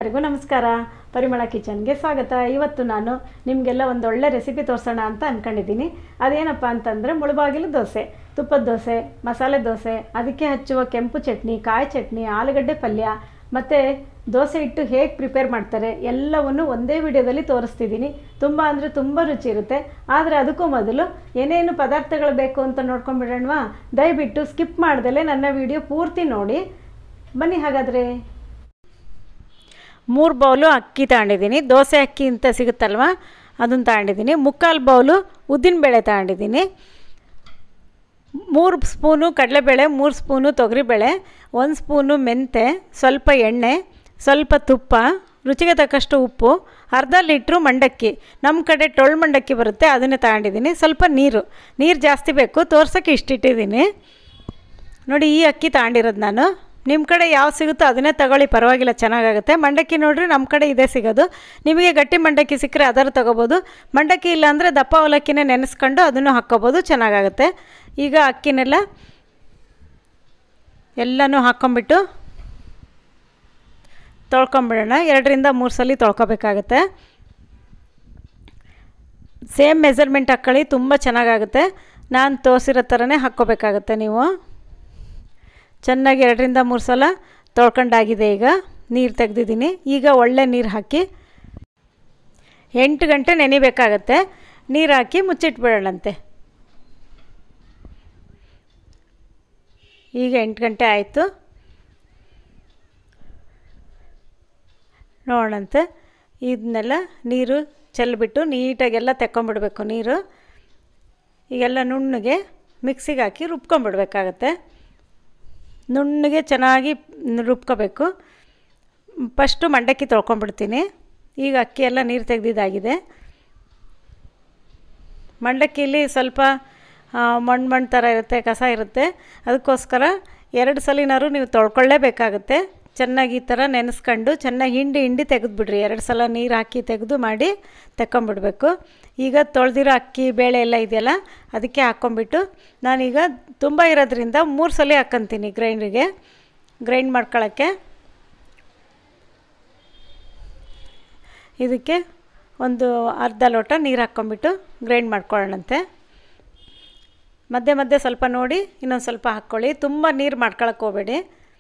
ಎಲ್ಲರಿಗೂ ನಮಸ್ಕಾರ. ಪರಿಮಳ ಕಿಚನ್ಗೆ ಸ್ವಾಗತ. ಇವತ್ತು ನಾನು ನಿಮಗೆಲ್ಲ ಒಂದು ಒಳ್ಳೆ ರೆಸಿಪಿ ತೋರಿಸೋಣ ಅಂತ ಅಂದ್ಕೊಂಡಿದ್ದೀನಿ. ಅದೇನಪ್ಪ ಅಂತಂದರೆ ಮುಳುಬಾಗಿಲು ದೋಸೆ, ತುಪ್ಪದ ದೋಸೆ, ಮಸಾಲೆ ದೋಸೆ, ಅದಕ್ಕೆ ಹಚ್ಚುವ ಕೆಂಪು ಚಟ್ನಿ, ಕಾಯಿ ಚಟ್ನಿ, ಆಲೂಗಡ್ಡೆ ಪಲ್ಯ ಮತ್ತು ದೋಸೆ ಹಿಟ್ಟು ಹೇಗೆ ಪ್ರಿಪೇರ್ ಮಾಡ್ತಾರೆ ಎಲ್ಲವನ್ನು ಒಂದೇ ವಿಡಿಯೋದಲ್ಲಿ ತೋರಿಸ್ತಿದ್ದೀನಿ. ತುಂಬ ಅಂದರೆ ತುಂಬ ರುಚಿ ಇರುತ್ತೆ. ಆದರೆ ಅದಕ್ಕೂ ಮೊದಲು ಏನೇನು ಪದಾರ್ಥಗಳು ಬೇಕು ಅಂತ ನೋಡ್ಕೊಂಡ್ಬಿಡೋಣವಾ? ದಯವಿಟ್ಟು ಸ್ಕಿಪ್ ಮಾಡ್ದಲೇ ನನ್ನ ವಿಡಿಯೋ ಪೂರ್ತಿ ನೋಡಿ. ಬನ್ನಿ ಹಾಗಾದರೆ. 3 ಬೌಲು ಅಕ್ಕಿ ತಗೊಂಡಿದ್ದೀನಿ. ದೋಸೆ ಅಕ್ಕಿ ಅಂತ ಸಿಗುತ್ತಲ್ವ, ಅದನ್ನು ತಗೊಂಡಿದ್ದೀನಿ. 3/4 ಬೌಲು ಉದ್ದಿನಬೇಳೆ ತಗೊಂಡಿದ್ದೀನಿ. 3 ಸ್ಪೂನು ಕಡಲೆಬೇಳೆ, 3 ಸ್ಪೂನು ತೊಗರಿಬೇಳೆ, 1 ಸ್ಪೂನು ಮೆಂತೆ, ಸ್ವಲ್ಪ ಎಣ್ಣೆ, ಸ್ವಲ್ಪ ತುಪ್ಪ, ರುಚಿಗೆ ತಕ್ಕಷ್ಟು ಉಪ್ಪು, ಅರ್ಧ ಲೀಟ್ರು ಮಂಡಕ್ಕಿ. ನಮ್ಮ ಕಡೆ ಟೊಳ್ಳು ಮಂಡಕ್ಕಿ ಬರುತ್ತೆ, ಅದನ್ನೇ ತಗೊಂಡಿದ್ದೀನಿ. ಸ್ವಲ್ಪ ನೀರು ಜಾಸ್ತಿ ಬೇಕು, ತೋರ್ಸೋಕ್ಕೆ ಇಷ್ಟಿಟ್ಟಿದ್ದೀನಿ ನೋಡಿ. ಈ ಅಕ್ಕಿ ತಗೊಂಡಿರೋದು ನಾನು. ನಿಮ್ಮ ಕಡೆ ಯಾವ ಸಿಗುತ್ತೋ ಅದನ್ನೇ ತಗೊಳ್ಳಿ, ಪರವಾಗಿಲ್ಲ, ಚೆನ್ನಾಗಾಗುತ್ತೆ. ಮಂಡಕ್ಕಿ ನೋಡಿರಿ, ನಮ್ಮ ಕಡೆ ಇದೇ ಸಿಗೋದು. ನಿಮಗೆ ಗಟ್ಟಿ ಮಂಡಕ್ಕಿ ಸಿಕ್ಕರೆ ಅದರ ತೊಗೋಬೋದು. ಮಂಡಕ್ಕಿ ಇಲ್ಲ ಅಂದರೆ ದಪ್ಪ ಅವಲಕ್ಕಿನೇ ನೆನೆಸ್ಕೊಂಡು ಅದನ್ನು ಹಾಕ್ಕೋಬೋದು, ಚೆನ್ನಾಗಾಗುತ್ತೆ. ಈಗ ಅಕ್ಕಿನೆಲ್ಲ ಎಲ್ಲನೂ ಹಾಕ್ಕೊಂಬಿಟ್ಟು ತೊಳ್ಕೊಂಬಿಡೋಣ. 2ರಿಂದ 3 ಸಲ ತೊಳ್ಕೊಬೇಕಾಗತ್ತೆ. ಸೇಮ್ ಮೆಜರ್ಮೆಂಟ್ ಹಾಕ್ಕೊಳ್ಳಿ, ತುಂಬ ಚೆನ್ನಾಗಾಗುತ್ತೆ. ನಾನು ತೋರಿಸಿರೋ ಥರನೇ ಹಾಕ್ಕೋಬೇಕಾಗತ್ತೆ ನೀವು. ಚೆನ್ನಾಗಿ 2ರಿಂದ 3 ಸಲ ತೊಳ್ಕೊಂಡಾಗಿದೆ. ಈಗ ನೀರು ತೆಗೆದಿದ್ದೀನಿ. ಈಗ ಒಳ್ಳೆ ನೀರು ಹಾಕಿ 8 ಗಂಟೆ ನೆನಿಬೇಕಾಗತ್ತೆ. ನೀರು ಹಾಕಿ ಮುಚ್ಚಿಟ್ಬಿಡೋಣಂತೆ. ಈಗ 8 ಗಂಟೆ ಆಯಿತು, ನೋಡೋಣಂತೆ. ಇದನ್ನೆಲ್ಲ ನೀರು ಚೆಲ್ಲಿಬಿಟ್ಟು ನೀಟಾಗೆಲ್ಲ ತೆಕ್ಕೊಂಬಿಡ್ಬೇಕು ನೀರು. ಈಗೆಲ್ಲ ನುಣ್ಣಗೆ ಮಿಕ್ಸಿಗೆ ಹಾಕಿ ರುಬ್ಕೊಂಬಿಡ್ಬೇಕಾಗತ್ತೆ. ನುಣ್ಣಗೆ ಚೆನ್ನಾಗಿ ರುಬ್ಕೋಬೇಕು. ಫಸ್ಟು ಮಂಡಕ್ಕಿ ತೊಳ್ಕೊಂಬಿಡ್ತೀನಿ. ಈಗ ಅಕ್ಕಿ ಎಲ್ಲ ನೀರು ತೆಗೆದಿದ್ದಾಗಿದೆ. ಮಂಡಕ್ಕಿಲಿ ಸ್ವಲ್ಪ ಮಣ್ಣು ಥರ ಇರುತ್ತೆ, ಕಸ ಇರುತ್ತೆ. ಅದಕ್ಕೋಸ್ಕರ 2 ಸಲಿನಾರು ನೀವು ತೊಳ್ಕೊಳ್ಳೇಬೇಕಾಗುತ್ತೆ. ಚೆನ್ನಾಗಿ ಈ ಥರ ನೆನೆಸ್ಕೊಂಡು ಚೆನ್ನಾಗಿ ಹಿಂಡಿ ತೆಗೆದುಬಿಡ್ರಿ. 2 ಸಲ ನೀರು ಹಾಕಿ ತೆಗೆದು ಮಾಡಿ ತೆಕ್ಕೊಂಬಿಡ್ಬೇಕು. ಈಗ ತೊಳೆದಿರೋ ಅಕ್ಕಿ ಬೇಳೆ ಎಲ್ಲ ಇದೆಯಲ್ಲ, ಅದಕ್ಕೆ ಹಾಕ್ಕೊಂಬಿಟ್ಟು ನಾನೀಗ ತುಂಬ ಇರೋದ್ರಿಂದ 3 ಸಲ ಹಾಕ್ಕೊಂತೀನಿ ಗ್ರೈಂಡ್ರಿಗೆ, ಗ್ರೈಂಡ್ ಮಾಡ್ಕೊಳ್ಳೋಕ್ಕೆ. ಇದಕ್ಕೆ ಒಂದು ಅರ್ಧ ಲೋಟ ನೀರು ಹಾಕ್ಕೊಂಬಿಟ್ಟು ಗ್ರೈಂಡ್ ಮಾಡ್ಕೊಳ್ಳೋಣಂತೆ. ಮಧ್ಯೆ ಮಧ್ಯೆ ಸ್ವಲ್ಪ ನೋಡಿ ಇನ್ನೊಂದು ಸ್ವಲ್ಪ ಹಾಕ್ಕೊಳ್ಳಿ. ತುಂಬ ನೀರು ಮಾಡ್ಕೊಳಕ್ಕೆ ಹೋಗಬೇಡಿ.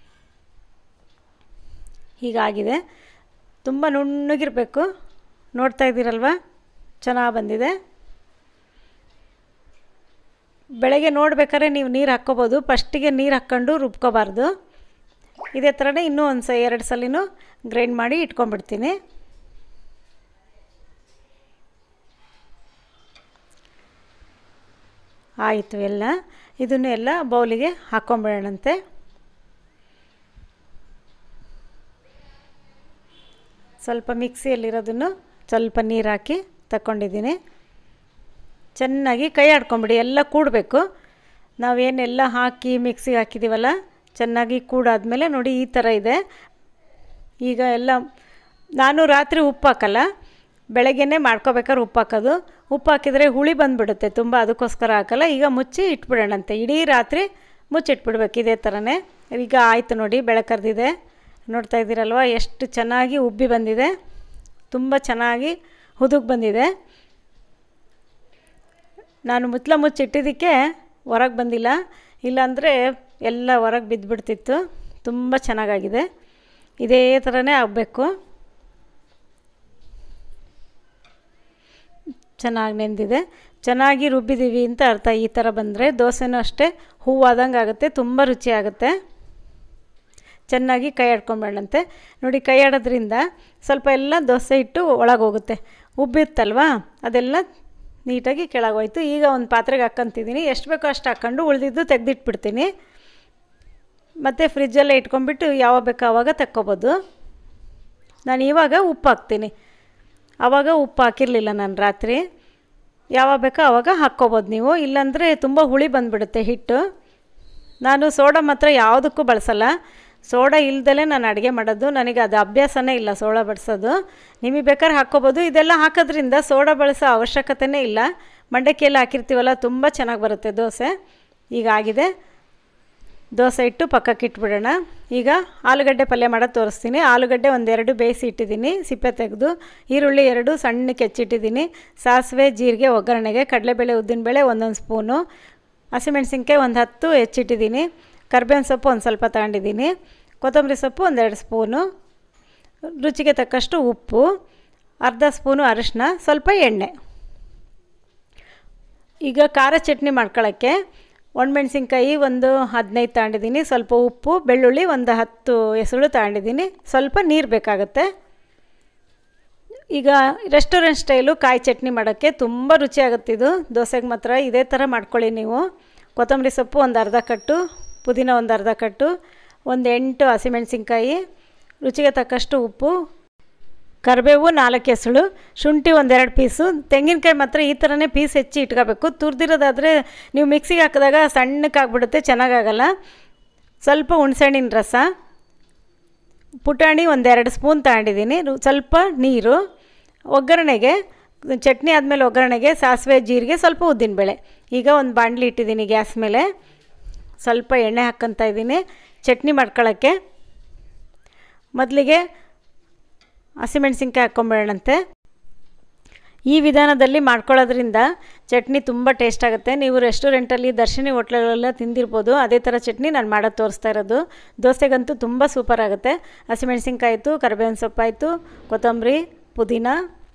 ಹೀಗಾಗಿದೆ. ತುಂಬ ನುಣ್ಣಗಿರಬೇಕು. ನೋಡ್ತಾ ಇದ್ದೀರಲ್ವ, ಚೆನ್ನಾಗಿ ಬಂದಿದೆ. ಬೆಳಗ್ಗೆ ನೋಡ್ಬೇಕಾದ್ರೆ ನೀವು ನೀರು ಹಾಕ್ಕೋಬೋದು. ಫಸ್ಟಿಗೆ ನೀರು ಹಾಕ್ಕೊಂಡು ರುಬ್ಕೋಬಾರ್ದು. ಇದೇ ಥರನೇ ಇನ್ನೂ 2 ಸಲಿನೂ ಗ್ರೈಂಡ್ ಮಾಡಿ ಇಟ್ಕೊಂಡ್ಬಿಡ್ತೀನಿ. ಆಯಿತು ಎಲ್ಲ. ಇದನ್ನು ಎಲ್ಲ ಬೌಲಿಗೆ ಹಾಕ್ಕೊಂಬಿಡೋಣಂತೆ. ಸ್ವಲ್ಪ ಮಿಕ್ಸಿಯಲ್ಲಿರೋದನ್ನು ಸ್ವಲ್ಪ ನೀರು ಹಾಕಿ ತಗೊಂಡಿದ್ದೀನಿ. ಚೆನ್ನಾಗಿ ಕೈ ಆಡ್ಕೊಂಬಿಡಿ, ಎಲ್ಲ ಕೂಡಬೇಕು. ನಾವೇನೆಲ್ಲ ಹಾಕಿ ಮಿಕ್ಸಿಗೆ ಹಾಕಿದ್ದೀವಲ್ಲ, ಚೆನ್ನಾಗಿ ಕೂಡಾದ್ಮೇಲೆ ನೋಡಿ ಈ ಥರ ಇದೆ. ಈಗ ಎಲ್ಲ ನಾನು ರಾತ್ರಿ ಉಪ್ಪು ಹಾಕಲ್ಲ, ಬೆಳಗ್ಗೆನೇ ಮಾಡ್ಕೋಬೇಕಾದ್ರೆ ಉಪ್ಪು ಹಾಕೋದು. ಉಪ್ಪು ಹಾಕಿದರೆ ಹುಳಿ ಬಂದುಬಿಡುತ್ತೆ ತುಂಬ, ಅದಕ್ಕೋಸ್ಕರ ಹಾಕಲ್ಲ. ಈಗ ಮುಚ್ಚಿ ಇಟ್ಬಿಡೋಣಂತೆ. ಇಡೀ ರಾತ್ರಿ ಮುಚ್ಚಿಟ್ಬಿಡ್ಬೇಕು ಇದೇ ಥರನೇ. ಈಗ ಆಯಿತು ನೋಡಿ, ಬೆಳೆ ಕರೆದಿದೆ. ನೋಡ್ತಾ ಇದ್ದೀರಲ್ವ, ಎಷ್ಟು ಚೆನ್ನಾಗಿ ಉಬ್ಬಿ ಬಂದಿದೆ. ತುಂಬ ಚೆನ್ನಾಗಿ ಹುದುಗ್ ಬಂದಿದೆ. ನಾನು ಮುಚ್ಚಿಟ್ಟಿದ್ದಕ್ಕೆ ಹೊರಗೆ ಬಂದಿಲ್ಲ, ಇಲ್ಲಾಂದರೆ ಎಲ್ಲ ಹೊರಗೆ ಬಿದ್ದುಬಿಡ್ತಿತ್ತು. ತುಂಬ ಚೆನ್ನಾಗಾಗಿದೆ. ಇದೇ ಥರನೇ ಆಗಬೇಕು. ಚೆನ್ನಾಗಿ ನೆಂದಿದೆ, ಚೆನ್ನಾಗಿ ರುಬ್ಬಿದ್ದೀವಿ ಅಂತ ಅರ್ಥ. ಈ ಥರ ಬಂದರೆ ದೋಸೆನೂ ಅಷ್ಟೇ ಹೂವಾದಂಗೆ ಆಗುತ್ತೆ, ತುಂಬ ರುಚಿಯಾಗುತ್ತೆ. ಚೆನ್ನಾಗಿ ಕೈ ಆಡ್ಕೊಂಬೇಡಂತೆ. ನೋಡಿ, ಕೈ ಆಡೋದ್ರಿಂದ ಸ್ವಲ್ಪ ಎಲ್ಲ ದೋಸೆ ಹಿಟ್ಟು ಒಳಗೆ ಹೋಗುತ್ತೆ. ಉಬ್ಬಿತ್ತಲ್ವ, ಅದೆಲ್ಲ ನೀಟಾಗಿ ಕೆಳಗೋಯ್ತು. ಈಗ ಒಂದು ಪಾತ್ರೆಗೆ ಹಾಕ್ಕೊಂತಿದ್ದೀನಿ. ಎಷ್ಟು ಬೇಕೋ ಅಷ್ಟು ಹಾಕ್ಕೊಂಡು ಉಳಿದಿದ್ದು ತೆಗೆದಿಟ್ಬಿಡ್ತೀನಿ. ಮತ್ತು ಫ್ರಿಜ್ಜಲ್ಲೇ ಇಟ್ಕೊಂಡ್ಬಿಟ್ಟು ಯಾವಾಗ ಬೇಕೋ ಆವಾಗ ತಕ್ಕೊಬೋದು. ನಾನು ಇವಾಗ ಉಪ್ಪು ಹಾಕ್ತೀನಿ. ಆವಾಗ ಉಪ್ಪು ಹಾಕಿರಲಿಲ್ಲ ನಾನು ರಾತ್ರಿ. ಯಾವಾಗ ಬೇಕೋ ಆವಾಗ ಹಾಕ್ಕೊಬೋದು ನೀವು, ಇಲ್ಲಾಂದರೆ ತುಂಬ ಹುಳಿ ಬಂದುಬಿಡುತ್ತೆ ಹಿಟ್ಟು. ನಾನು ಸೋಡಾ ಮಾತ್ರ ಯಾವುದಕ್ಕೂ ಬಳಸಲ್ಲ. ಸೋಡಾ ಇಲ್ದಲೇ ನಾನು ಅಡುಗೆ ಮಾಡೋದು. ನನಗೆ ಅದು ಅಭ್ಯಾಸನೇ ಇಲ್ಲ ಸೋಡಾ ಬಳಸೋದು. ನಿಮಗೆ ಬೇಕಾದ್ರೆ ಹಾಕ್ಕೋಬೋದು. ಇದೆಲ್ಲ ಹಾಕೋದ್ರಿಂದ ಸೋಡಾ ಬಳಸೋ ಅವಶ್ಯಕತೆಯೇ ಇಲ್ಲ. ಮಂಡಕ್ಕಿ ಎಲ್ಲ ಹಾಕಿರ್ತೀವಲ್ಲ, ತುಂಬ ಚೆನ್ನಾಗಿ ಬರುತ್ತೆ ದೋಸೆ. ಈಗಾಗಿದೆ. ದೋಸೆ ಇಟ್ಟು ಪಕ್ಕಕ್ಕೆ ಇಟ್ಬಿಡೋಣ. ಈಗ ಆಲೂಗಡ್ಡೆ ಪಲ್ಯ ಮಾಡೋದು ತೋರಿಸ್ತೀನಿ. ಆಲೂಗಡ್ಡೆ ಒಂದೆರಡು ಬೇಯಿಸಿ ಇಟ್ಟಿದ್ದೀನಿ, ಸಿಪ್ಪೆ ತೆಗೆದು. ಈರುಳ್ಳಿ 2 ಸಣ್ಣಕ್ಕೆ ಹೆಚ್ಚಿಟ್ಟಿದ್ದೀನಿ. ಸಾಸಿವೆ ಜೀರಿಗೆ ಒಗ್ಗರಣೆಗೆ. ಕಡಲೆಬೇಳೆ ಉದ್ದಿನಬೇಳೆ 1 ಸ್ಪೂನು. ಹಸಿಮೆಣಸಿನ್ಕಾಯಿ 10 ಹೆಚ್ಚಿಟ್ಟಿದ್ದೀನಿ. ಕರ್ಬೇವಿನ ಸೊಪ್ಪು ಒಂದು ಸ್ವಲ್ಪ ತಗೊಂಡಿದ್ದೀನಿ. ಕೊತ್ತಂಬರಿ ಸೊಪ್ಪು 1-2 ಸ್ಪೂನು. ರುಚಿಗೆ ತಕ್ಕಷ್ಟು ಉಪ್ಪು, ಅರ್ಧ ಸ್ಪೂನು ಅರಿಶಿನ, ಸ್ವಲ್ಪ ಎಣ್ಣೆ. ಈಗ ಖಾರ ಚಟ್ನಿ ಮಾಡ್ಕೊಳ್ಳೋಕ್ಕೆ ಒಣಮೆಣ್ಸಿನ್ಕಾಯಿ 15 ತಗೊಂಡಿದ್ದೀನಿ. ಸ್ವಲ್ಪ ಉಪ್ಪು, ಬೆಳ್ಳುಳ್ಳಿ 10 ಎಸಳು ತಗೊಂಡಿದ್ದೀನಿ. ಸ್ವಲ್ಪ ನೀರು ಬೇಕಾಗುತ್ತೆ. ಈಗ ರೆಸ್ಟೋರೆಂಟ್ ಸ್ಟೈಲು ಕಾಯಿ ಚಟ್ನಿ ಮಾಡೋಕ್ಕೆ ತುಂಬ ರುಚಿಯಾಗುತ್ತಿದ್ದು. ದೋಸೆಗೆ ಮಾತ್ರ ಇದೇ ಥರ ಮಾಡ್ಕೊಳ್ಳಿ ನೀವು. ಕೊತ್ತಂಬರಿ ಸೊಪ್ಪು ಒಂದು ಅರ್ಧ ಕಟ್ಟು, ಪುದೀನ ಒಂದು ಅರ್ಧ ಕಟ್ಟು, 8 ಹಸಿಮೆಣಸಿನ್ಕಾಯಿ, ರುಚಿಗೆ ತಕ್ಕಷ್ಟು ಉಪ್ಪು, ಕರಿಬೇವು 4 ಎಸಳು, ಶುಂಠಿ 1-2 ಪೀಸು. ತೆಂಗಿನಕಾಯಿ ಮಾತ್ರ ಈ ಥರನೇ ಪೀಸ್ ಹೆಚ್ಚಿ ಇಟ್ಕೋಬೇಕು. ತುರಿದಿರೋದಾದರೆ ನೀವು ಮಿಕ್ಸಿಗೆ ಹಾಕಿದಾಗ ಸಣ್ಣಕ್ಕಾಗ್ಬಿಡುತ್ತೆ, ಚೆನ್ನಾಗಾಗಲ್ಲ. ಸ್ವಲ್ಪ ಹುಣಸೆಹಣ್ಣಿನ ರಸ, ಪುಟಾಣಿ 1-2 ಸ್ಪೂನ್ ತಗೊಂಡಿದ್ದೀನಿ. ಸ್ವಲ್ಪ ನೀರು. ಒಗ್ಗರಣೆಗೆ ಚಟ್ನಿ ಆದಮೇಲೆ ಒಗ್ಗರಣೆಗೆ ಸಾಸಿವೆ ಜೀರಿಗೆ, ಸ್ವಲ್ಪ ಉದ್ದಿನಬೇಳೆ. ಈಗ ಒಂದು ಬಾಣಲಿ ಇಟ್ಟಿದ್ದೀನಿ ಗ್ಯಾಸ್ ಮೇಲೆ. ಸ್ವಲ್ಪ ಎಣ್ಣೆ ಹಾಕ್ಕೊತಾ ಇದ್ದೀನಿ ಚಟ್ನಿ ಮಾಡ್ಕೊಳ್ಳೋಕ್ಕೆ. ಮೊದಲಿಗೆ ಹಸಿಮೆಣ್ಸಿನ್ಕಾಯಿ ಹಾಕ್ಕೊಂಬೇಡಂತೆ. ಈ ವಿಧಾನದಲ್ಲಿ ಮಾಡ್ಕೊಳ್ಳೋದ್ರಿಂದ ಚಟ್ನಿ ತುಂಬ ಟೇಸ್ಟ್ ಆಗುತ್ತೆ. ನೀವು ರೆಸ್ಟೋರೆಂಟಲ್ಲಿ ದರ್ಶಿನಿ ಹೋಟ್ಲಲ್ಲೆಲ್ಲ ತಿಂದಿರ್ಬೋದು. ಅದೇ ಥರ ಚಟ್ನಿ ನಾನು ಮಾಡೋದು ತೋರಿಸ್ತಾ ಇರೋದು. ದೋಸೆಗಂತೂ ತುಂಬ ಸೂಪರ್ ಆಗುತ್ತೆ. ಹಸಿಮೆಣ್ಸಿನ್ಕಾಯಿ ಆಯಿತು, ಕರಿಬೇವಿನ ಸೊಪ್ಪಾಯಿತು, ಕೊತ್ತಂಬರಿ, ಪುದೀನ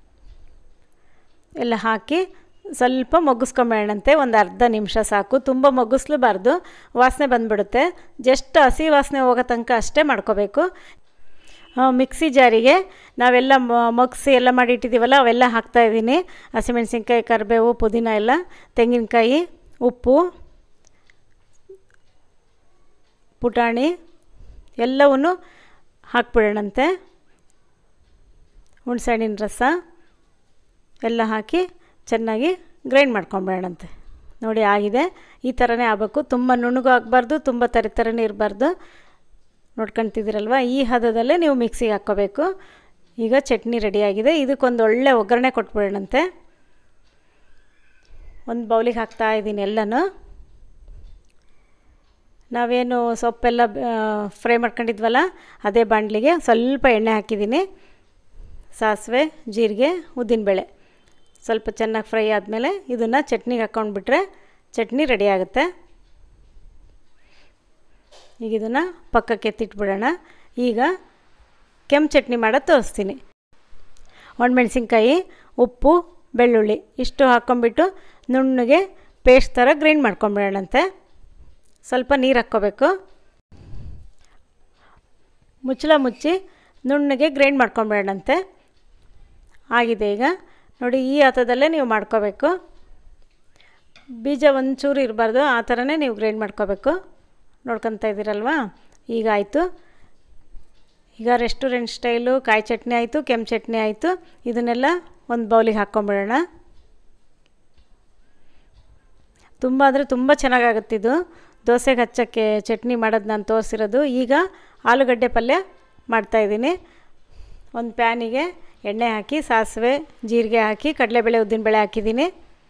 ಎಲ್ಲ ಹಾಕಿ ಸ್ವಲ್ಪ ಮೊಗ್ಗಿಸ್ಕೊಂಬೇಡಂತೆ. ಒಂದು ಅರ್ಧ ನಿಮಿಷ ಸಾಕು, ತುಂಬ ಮೊಗ್ಗಿಸ್ಲೂಬಾರ್ದು, ವಾಸನೆ ಬಂದುಬಿಡುತ್ತೆ. ಜಸ್ಟ್ ಹಸಿ ವಾಸನೆ ಹೋಗೋ ತನಕ ಅಷ್ಟೇ ಮಾಡ್ಕೋಬೇಕು. ಮಿಕ್ಸಿ ಜಾರಿಗೆ ನಾವೆಲ್ಲ ಮೊಗ್ಸಿ ಎಲ್ಲ ಮಾಡಿ ಇಟ್ಟಿದ್ದೀವಲ್ಲ ಅವೆಲ್ಲ ಹಾಕ್ತಾಯಿದ್ದೀನಿ. ಹಸಿಮೆಣ್ಸಿನ್ಕಾಯಿ, ಕರಿಬೇವು, ಪುದೀನ ಎಲ್ಲ, ತೆಂಗಿನಕಾಯಿ, ಉಪ್ಪು, ಪುಟಾಣಿ ಎಲ್ಲವನ್ನೂ ಹಾಕ್ಬಿಡೋಣಂತೆ. ಹುಣಸೆಹಣ್ಣಿನ ರಸ ಎಲ್ಲ ಹಾಕಿ ಚೆನ್ನಾಗಿ ಗ್ರೈಂಡ್ ಮಾಡ್ಕೊಂಬಿಡೋಣಂತೆ. ನೋಡಿ ಆಗಿದೆ. ಈ ಥರನೇ ಆಗಬೇಕು. ತುಂಬ ನುಣ್ಣಗೂ ಆಗಬಾರ್ದು, ತುಂಬ ತರಿತರನೇ ಇರಬಾರ್ದು. ನೋಡ್ಕೊತಿದ್ದೀರಲ್ವ, ಈ ಹದದಲ್ಲೇ ನೀವು ಮಿಕ್ಸಿಗೆ ಹಾಕ್ಕೋಬೇಕು. ಈಗ ಚಟ್ನಿ ರೆಡಿಯಾಗಿದೆ. ಇದಕ್ಕೊಂದು ಒಳ್ಳೆ ಒಗ್ಗರಣೆ ಕೊಟ್ಬಿಡೋಣಂತೆ. ಒಂದು ಬೌಲಿಗೆ ಹಾಕ್ತಾಯಿದ್ದೀನಿ ಎಲ್ಲನೂ. ನಾವೇನು ಸೊಪ್ಪೆಲ್ಲ ಫ್ರೈ ಮಾಡ್ಕೊಂಡಿದ್ವಲ್ಲ ಅದೇ ಬಾಣಲಿಗೆ ಸ್ವಲ್ಪ ಎಣ್ಣೆ ಹಾಕಿದ್ದೀನಿ. ಸಾಸಿವೆ ಜೀರಿಗೆ ಉದ್ದಿನಬೇಳೆ ಸ್ವಲ್ಪ ಚೆನ್ನಾಗಿ ಫ್ರೈ ಆದಮೇಲೆ ಇದನ್ನು ಚಟ್ನಿಗೆ ಹಾಕ್ಕೊಂಡ್ಬಿಟ್ರೆ ಚಟ್ನಿ ರೆಡಿ ಆಗುತ್ತೆ. ಈಗ ಇದನ್ನು ಪಕ್ಕಕ್ಕೆ ಎತ್ತಿಟ್ಬಿಡೋಣ. ಈಗ ಕೆಂಪು ಚಟ್ನಿ ಮಾಡೋದು ತೋರಿಸ್ತೀನಿ. ಒಣಮೆಣ್ಸಿನ್ಕಾಯಿ, ಉಪ್ಪು, ಬೆಳ್ಳುಳ್ಳಿ ಇಷ್ಟು ಹಾಕ್ಕೊಂಬಿಟ್ಟು ನುಣ್ಣಗೆ ಪೇಸ್ಟ್ ಥರ ಗ್ರೈಂಡ್ ಮಾಡ್ಕೊಂಬಿಡೋಣಂತೆ. ಸ್ವಲ್ಪ ನೀರು ಹಾಕ್ಕೋಬೇಕು. ಮುಚ್ಚಳ ಮುಚ್ಚಿ ನುಣ್ಣಗೆ ಗ್ರೈಂಡ್ ಮಾಡ್ಕೊಂಬಿಡೋಣಂತೆ. ಆಗಿದೆ. ಈಗ ನೋಡಿ ಈ ಹದದಲ್ಲೇ ನೀವು ಮಾಡ್ಕೋಬೇಕು. ಬೀಜ ಒಂಚೂರು ಇರಬಾರ್ದು, ಆ ಥರನೇ ನೀವು ಗ್ರೈಂಡ್ ಮಾಡ್ಕೋಬೇಕು. ನೋಡ್ಕೊತಾ ಇದ್ದೀರಲ್ವಾ, ಈಗ ಆಯಿತು. ಈಗ ರೆಸ್ಟೋರೆಂಟ್ ಸ್ಟೈಲು ಕಾಯಿ ಚಟ್ನಿ ಆಯಿತು, ಕೆಂಪು ಚಟ್ನಿ ಆಯಿತು. ಇದನ್ನೆಲ್ಲ ಒಂದು ಬೌಲಿಗೆ ಹಾಕ್ಕೊಂಬಿಡೋಣ. ತುಂಬ ಅಂದರೆ ತುಂಬ ಚೆನ್ನಾಗಾಗುತ್ತಿದ್ದು. ದೋಸೆಗೆ ಹಚ್ಚೋಕ್ಕೆ ಚಟ್ನಿ ಮಾಡೋದು ನಾನು ತೋರಿಸಿರೋದು. ಈಗ ಆಲೂಗಡ್ಡೆ ಪಲ್ಯ ಮಾಡ್ತಾಯಿದ್ದೀನಿ. ಒಂದು ಪ್ಯಾನಿಗೆ ಎಣ್ಣೆ ಹಾಕಿ ಸಾಸಿವೆ ಜೀರಿಗೆ ಹಾಕಿ ಕಡಲೆಬೇಳೆ ಉದ್ದಿನಬೇಳೆ ಹಾಕಿದ್ದೀನಿ.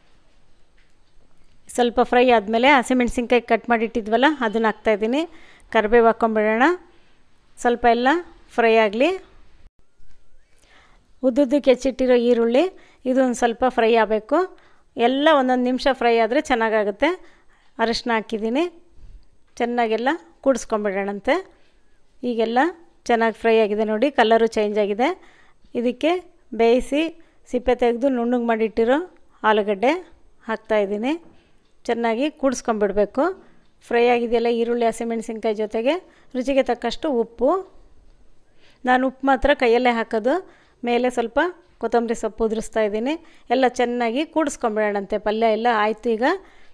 ಸ್ವಲ್ಪ ಫ್ರೈ ಆದಮೇಲೆ ಹಸಿಮೆಣ್ಸಿನ್ಕಾಯಿ ಕಟ್ ಮಾಡಿಟ್ಟಿದ್ವಲ್ಲ ಅದನ್ನು ಹಾಕ್ತಾಯಿದ್ದೀನಿ. ಕರಿಬೇವು ಹಾಕ್ಕೊಂಬಿಡೋಣ. ಸ್ವಲ್ಪ ಎಲ್ಲ ಫ್ರೈ ಆಗಲಿ. ಉದ್ದುದ್ದಕ್ಕೆ ಹೆಚ್ಚಿಟ್ಟಿರೋ ಈರುಳ್ಳಿ ಇದು ಒಂದು ಸ್ವಲ್ಪ ಫ್ರೈ ಆಗಬೇಕು. ಎಲ್ಲ ಒಂದೊಂದು ನಿಮಿಷ ಫ್ರೈ ಆದರೆ ಚೆನ್ನಾಗಾಗುತ್ತೆ. ಅರಿಶಿನ ಹಾಕಿದ್ದೀನಿ. ಚೆನ್ನಾಗೆಲ್ಲ ಕೂಡಿಸ್ಕೊಂಬಿಡೋಣಂತೆ. ಈಗೆಲ್ಲ ಚೆನ್ನಾಗಿ ಫ್ರೈ ಆಗಿದೆ ನೋಡಿ, ಕಲರು ಚೇಂಜ್ ಆಗಿದೆ. ಇದಕ್ಕೆ ಬೇಯಿಸಿ ಸಿಪ್ಪೆ ತೆಗೆದು ನುಣ್ಣಗೆ ಮಾಡಿಟ್ಟಿರೋ ಆಲೂಗಡ್ಡೆ ಹಾಕ್ತಾಯಿದ್ದೀನಿ. ಚೆನ್ನಾಗಿ ಕೂಡಿಸ್ಕೊಂಬಿಡಬೇಕು. ಫ್ರೈ ಆಗಿದೆಯಲ್ಲ ಈರುಳ್ಳಿ ಹಸಿಮೆಣ್ಸಿನ್ಕಾಯಿ ಜೊತೆಗೆ. ರುಚಿಗೆ ತಕ್ಕಷ್ಟು ಉಪ್ಪು. ನಾನು ಉಪ್ಪು ಮಾತ್ರ ಕೈಯಲ್ಲೇ ಹಾಕೋದು. ಮೇಲೆ ಸ್ವಲ್ಪ ಕೊತ್ತಂಬರಿ ಸೊಪ್ಪು ಉದುರಿಸ್ತಾ ಇದ್ದೀನಿ. ಎಲ್ಲ ಚೆನ್ನಾಗಿ ಕೂಡಿಸ್ಕೊಂಬಿಡೋಣಂತೆ. ಪಲ್ಯ ಎಲ್ಲ ಆಯಿತು. ಈಗ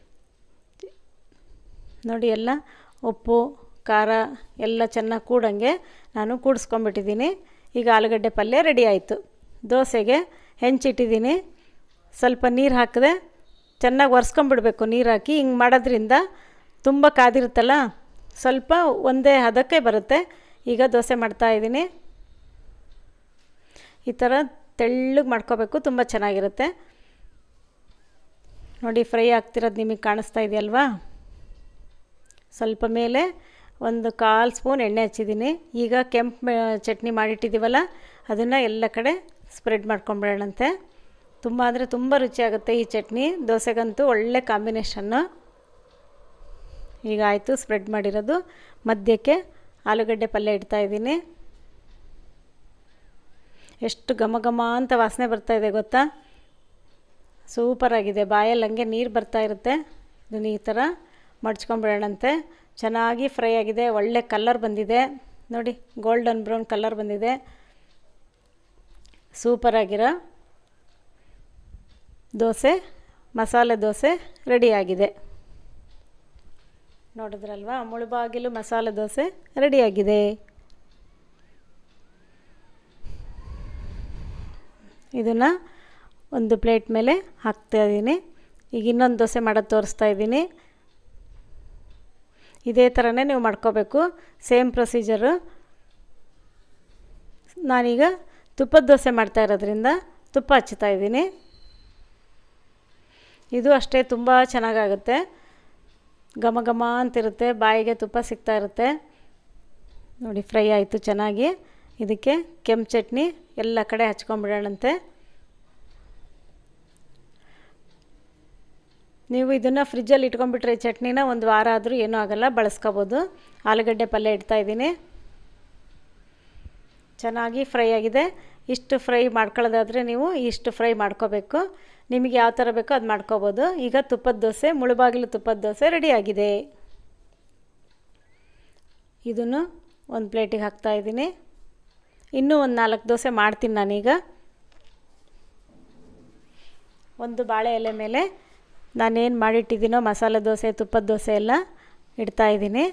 ನೋಡಿ ಎಲ್ಲ ಉಪ್ಪು ಖಾರ ಎಲ್ಲ ಚೆನ್ನಾಗಿ ಕೂಡಂಗೆ ನಾನು ಕೂಡಿಸ್ಕೊಂಬಿಟ್ಟಿದ್ದೀನಿ. ಈಗ ಆಲೂಗಡ್ಡೆ ಪಲ್ಯ ರೆಡಿ ಆಯಿತು. ದೋಸೆಗೆ ಹೆಂಚಿಟ್ಟಿದ್ದೀನಿ. ಸ್ವಲ್ಪ ನೀರು ಹಾಕಿದೆ ಚೆನ್ನಾಗಿ ಒರೆಸ್ಕೊಂಬಿಡ್ಬೇಕು. ನೀರು ಹಾಕಿ ಹಿಂಗೆ ಮಾಡೋದ್ರಿಂದ ತುಂಬ ಕಾದಿರುತ್ತಲ್ಲ, ಸ್ವಲ್ಪ ಒಂದೇ ಹದಕ್ಕೆ ಬರುತ್ತೆ. ಈಗ ದೋಸೆ ಮಾಡ್ತಾಯಿದ್ದೀನಿ. ಈ ಥರ ತೆಳ್ಳಗೆ ಮಾಡ್ಕೋಬೇಕು, ತುಂಬ ಚೆನ್ನಾಗಿರುತ್ತೆ. ನೋಡಿ ಫ್ರೈ ಆಗ್ತಿರೋದು ನಿಮಗೆ ಕಾಣಿಸ್ತಾ ಇದೆಯಲ್ವಾ. ಸ್ವಲ್ಪ ಮೇಲೆ ಒಂದು 1/4 ಸ್ಪೂನ್ ಎಣ್ಣೆ ಹಚ್ಚಿದ್ದೀನಿ. ಈಗ ಕೆಂಪು ಚಟ್ನಿ ಮಾಡಿಟ್ಟಿದ್ದೀವಲ್ಲ ಅದನ್ನು ಎಲ್ಲ ಕಡೆ ಸ್ಪ್ರೆಡ್ ಮಾಡ್ಕೊಂಬಿಡೋಣಂತೆ. ತುಂಬ ಅಂದರೆ ತುಂಬ ರುಚಿಯಾಗುತ್ತೆ ಈ ಚಟ್ನಿ. ದೋಸೆಗಂತೂ ಒಳ್ಳೆ ಕಾಂಬಿನೇಷನ್ನು. ಈಗ ಆಯಿತು ಸ್ಪ್ರೆಡ್ ಮಾಡಿರೋದು. ಮಧ್ಯಕ್ಕೆ ಆಲೂಗಡ್ಡೆ ಪಲ್ಯ ಇಡ್ತಾಯಿದ್ದೀನಿ. ಎಷ್ಟು ಘಮ ಘಮ ಅಂತ ವಾಸನೆ ಬರ್ತಾಯಿದೆ ಗೊತ್ತಾ, ಸೂಪರಾಗಿದೆ. ಬಾಯಲ್ಲಿ ಹಂಗೆ ನೀರು ಬರ್ತಾಯಿರುತ್ತೆ. ಇದನ್ನು ಈ ಥರ ಮಡ್ಚ್ಕೊಂಬಿಡೋಣಂತೆ. ಚೆನ್ನಾಗಿ ಫ್ರೈ ಆಗಿದೆ, ಒಳ್ಳೆ ಕಲರ್ ಬಂದಿದೆ ನೋಡಿ, ಗೋಲ್ಡನ್ ಬ್ರೌನ್ ಕಲರ್ ಬಂದಿದೆ. ಸೂಪರಾಗಿರೋ ದೋಸೆ, ಮಸಾಲೆ ದೋಸೆ ರೆಡಿಯಾಗಿದೆ. ನೋಡಿದ್ರಲ್ವಾ, ಮುಳುಬಾಗಿಲು ಮಸಾಲೆ ದೋಸೆ ರೆಡಿಯಾಗಿದೆ. ಇದನ್ನು ಒಂದು ಪ್ಲೇಟ್ ಮೇಲೆ ಹಾಕ್ತಾಯಿದ್ದೀನಿ. ಈಗ ಇನ್ನೊಂದು ದೋಸೆ ಮಾಡೋದು ತೋರಿಸ್ತಾ ಇದ್ದೀನಿ. ಇದೇ ಥರನೇ ನೀವು ಮಾಡ್ಕೋಬೇಕು, ಸೇಮ್ ಪ್ರೊಸೀಜರು. ನಾನೀಗ ತುಪ್ಪದ ದೋಸೆ ಮಾಡ್ತಾ ಇರೋದ್ರಿಂದ ತುಪ್ಪ ಹಚ್ತಾ ಇದ್ದೀನಿ. ಇದು ಅಷ್ಟೇ ತುಂಬ ಚೆನ್ನಾಗಾಗುತ್ತೆ, ಘಮ ಘಮ ಅಂತಿರುತ್ತೆ, ಬಾಯಿಗೆ ತುಪ್ಪ ಸಿಗ್ತಾ ಇರುತ್ತೆ. ನೋಡಿ ಫ್ರೈ ಆಯಿತು ಚೆನ್ನಾಗಿ. ಇದಕ್ಕೆ ಕೆಂಪು ಚಟ್ನಿ ಎಲ್ಲ ಕಡೆ ಹಚ್ಕೊಂಬಿಡೋಣಂತೆ. ನೀವು ಇದನ್ನು ಫ್ರಿಜ್ಜಲ್ಲಿ ಇಟ್ಕೊಂಡ್ಬಿಟ್ರೆ ಈ ಚಟ್ನಿನ ಒಂದು ವಾರ ಆದರೂ ಏನೂ ಆಗೋಲ್ಲ, ಬಳಸ್ಕೋಬೋದು. ಆಲೂಗಡ್ಡೆ ಪಲ್ಯ ಇಡ್ತಾಯಿದ್ದೀನಿ. ಚೆನ್ನಾಗಿ ಫ್ರೈ ಆಗಿದೆ. ಇಷ್ಟು ಫ್ರೈ ಮಾಡ್ಕೊಳ್ಳೋದಾದರೆ ನೀವು ಇಷ್ಟು ಫ್ರೈ ಮಾಡ್ಕೋಬೇಕು. ನಿಮಗೆ ಯಾವ ಥರ ಬೇಕೋ ಅದು ಮಾಡ್ಕೋಬೋದು. ಈಗ ತುಪ್ಪದ ದೋಸೆ, ಮುಳುಬಾಗಿಲು ತುಪ್ಪದ ದೋಸೆ ರೆಡಿಯಾಗಿದೆ. ಇದನ್ನು ಒಂದು ಪ್ಲೇಟಿಗೆ ಹಾಕ್ತಾಯಿದ್ದೀನಿ. ಇನ್ನೂ ಒಂದು 4 ದೋಸೆ ಮಾಡ್ತೀನಿ ನಾನೀಗ. ಒಂದು ಬಾಳೆ ಎಲೆ ಮೇಲೆ ನಾನೇನು ಮಾಡಿಟ್ಟಿದ್ದೀನೋ ಮಸಾಲೆ ದೋಸೆ, ತುಪ್ಪದ ದೋಸೆ ಎಲ್ಲ ಇಡ್ತಾಯಿದ್ದೀನಿ.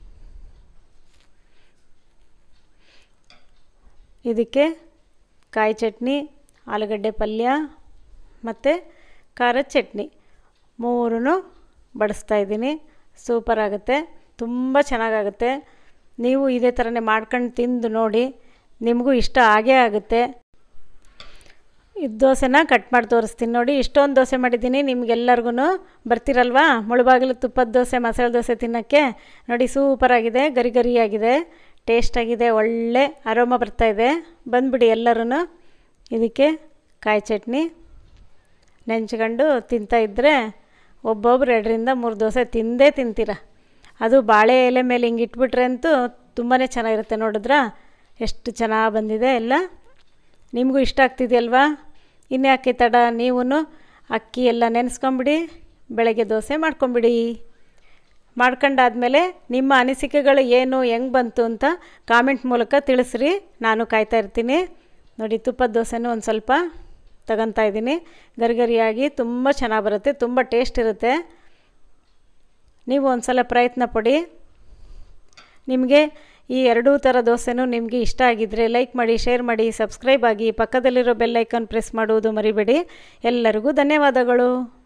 ಇದಕ್ಕೆ ಕಾಯಿ ಚಟ್ನಿ, ಆಲೂಗಡ್ಡೆ ಪಲ್ಯ ಮತ್ತು ಖಾರದ ಚಟ್ನಿ 3 ಬಡಿಸ್ತಾಯಿದ್ದೀನಿ. ಸೂಪರಾಗುತ್ತೆ, ತುಂಬ ಚೆನ್ನಾಗಾಗುತ್ತೆ. ನೀವು ಇದೇ ಥರನೇ ಮಾಡ್ಕೊಂಡು ತಿಂದು ನೋಡಿ, ನಿಮಗೂ ಇಷ್ಟ ಆಗೇ ಆಗುತ್ತೆ. ಇದು ದೋಸೆನ ಕಟ್ ಮಾಡಿ ತೋರಿಸ್ತೀನಿ ನೋಡಿ. ಇಷ್ಟೊಂದು ದೋಸೆ ಮಾಡಿದ್ದೀನಿ. ನಿಮಗೆಲ್ಲರಿಗೂ ಬರ್ತಿರಲ್ವಾ ಮುಳುಬಾಗಿಲು ತುಪ್ಪದ ದೋಸೆ, ಮಸಾಲೆ ದೋಸೆ ತಿನ್ನೋಕ್ಕೆ. ನೋಡಿ ಸೂಪರಾಗಿದೆ, ಗರಿ ಗರಿಯಾಗಿದೆ, ಟೇಸ್ಟಾಗಿದೆ, ಒಳ್ಳೆ ಅರೋಮ ಬರ್ತಾಯಿದೆ. ಬಂದುಬಿಡಿ ಎಲ್ಲರೂ. ಇದಕ್ಕೆ ಕಾಯಿ ಚಟ್ನಿ ನೆಂಚ್ಕೊಂಡು ತಿಂತಾಯಿದ್ರೆ ಒಬ್ಬೊಬ್ರು 2ರಿಂದ 3 ದೋಸೆ ತಿಂದೇ ತಿಂತೀರ. ಅದು ಬಾಳೆ ಎಲೆ ಮೇಲೆ ಹಿಂಗೆ ಇಟ್ಬಿಟ್ರೆ ಅಂತೂ ತುಂಬಾ ಚೆನ್ನಾಗಿರುತ್ತೆ. ನೋಡಿದ್ರಾ ಎಷ್ಟು ಚೆನ್ನಾಗಿ ಬಂದಿದೆ ಎಲ್ಲ. ನಿಮಗೂ ಇಷ್ಟ ಆಗ್ತಿದೆಯಲ್ವಾ? ಇನ್ಯಾಕೆ ತಡ, ನೀವು ಅಕ್ಕಿ ಎಲ್ಲ ನೆನೆಸ್ಕೊಂಬಿಡಿ, ಬೆಳಗ್ಗೆ ದೋಸೆ ಮಾಡ್ಕೊಂಬಿಡಿ. ಮಾಡ್ಕೊಂಡಾದ್ಮೇಲೆ ನಿಮ್ಮ ಅನಿಸಿಕೆಗಳು ಏನು, ಹೆಂಗೆ ಬಂತು ಅಂತ ಕಾಮೆಂಟ್ ಮೂಲಕ ತಿಳಿಸ್ರಿ, ನಾನು ಕಾಯ್ತಾ ಇರ್ತೀನಿ. ನೋಡಿ ತುಪ್ಪದ ದೋಸೆನೂ ಒಂದು ಸ್ವಲ್ಪ ತಗೊತಾ ಇದ್ದೀನಿ. ಗರಿಗರಿಯಾಗಿ ತುಂಬ ಚೆನ್ನಾಗಿ ಬರುತ್ತೆ, ತುಂಬ ಟೇಸ್ಟ್ ಇರುತ್ತೆ. ನೀವು ಒಂದು ಸಲ ಪ್ರಯತ್ನ ಪಡಿ. ನಿಮಗೆ ಈ 2 ಥರ ದೋಸೆನೂ ನಿಮಗೆ ಇಷ್ಟ ಆಗಿದ್ದರೆ ಲೈಕ್ ಮಾಡಿ, ಶೇರ್ ಮಾಡಿ, ಸಬ್ಸ್ಕ್ರೈಬ್ ಆಗಿ, ಪಕ್ಕದಲ್ಲಿರೋ ಬೆಲ್ ಐಕಾನ್ ಪ್ರೆಸ್ ಮಾಡುವುದು ಮರಿಬೇಡಿ. ಎಲ್ಲರಿಗೂ ಧನ್ಯವಾದಗಳು.